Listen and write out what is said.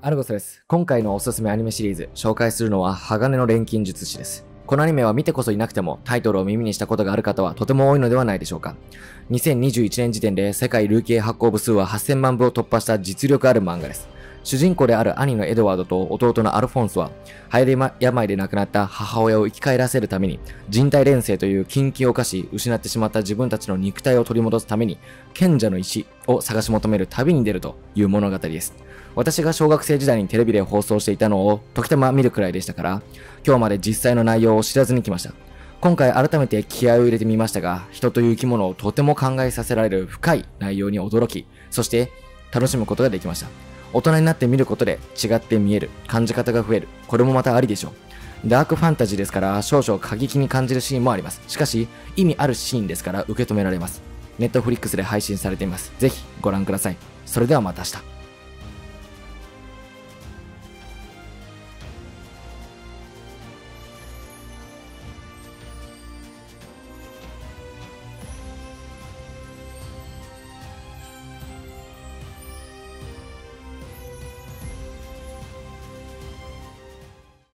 アルゴスです。今回のおすすめアニメシリーズ、紹介するのは鋼の錬金術師です。このアニメは見てこそいなくてもタイトルを耳にしたことがある方はとても多いのではないでしょうか。2021年時点で世界累計発行部数は8000万部を突破した実力ある漫画です。主人公である兄のエドワードと弟のアルフォンスは、肺で病で亡くなった母親を生き返らせるために、人体錬成という禁忌を犯し、失ってしまった自分たちの肉体を取り戻すために、賢者の石を探し求める旅に出るという物語です。私が小学生時代にテレビで放送していたのを時たま見るくらいでしたから、今日まで実際の内容を知らずに来ました。今回改めて気合を入れてみましたが、人という生き物をとても考えさせられる深い内容に驚き、そして楽しむことができました。大人になって見ることで違って見える、感じ方が増える、これもまたありでしょう。ダークファンタジーですから少々過激に感じるシーンもあります。しかし意味あるシーンですから受け止められます。Netflix で配信されています。ぜひご覧ください。それではまた明日。